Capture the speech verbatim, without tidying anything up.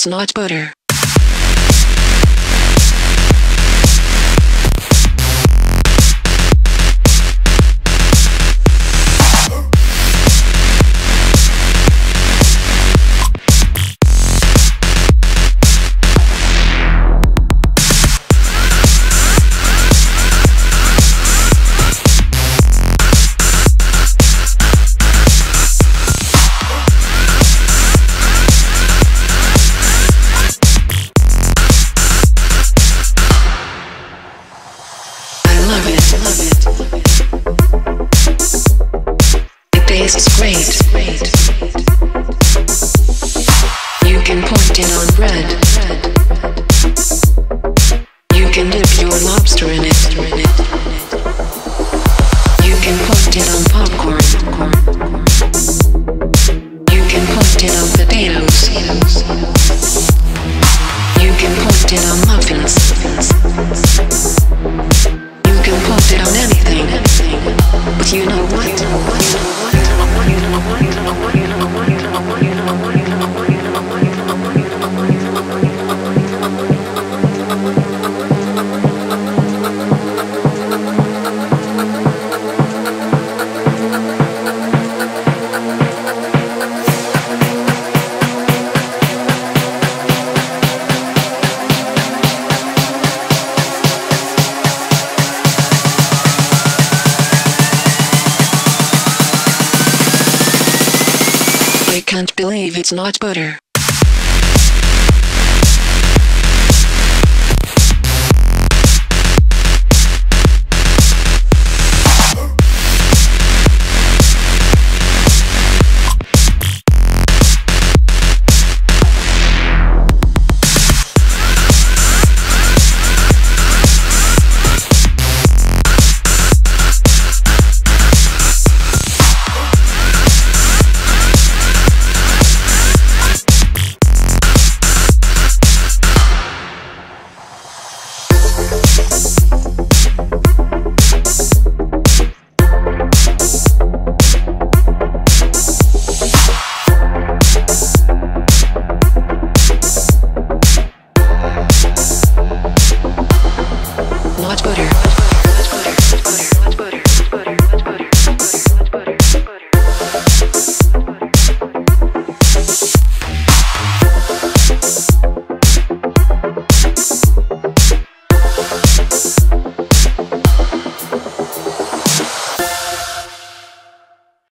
it's not butter. Love it, love it. It tastes great. You can put it on bread. You can dip your lobster in it. You can put it on popcorn. You can put it on potatoes. You can put it on muffins. You can put it on anything, but you know what? You know what? You know what? You know what? You know what? You know what? You know what? You know what? You know what? You know what? You know what? You know what? You know what? You know what? I can't believe it's not butter.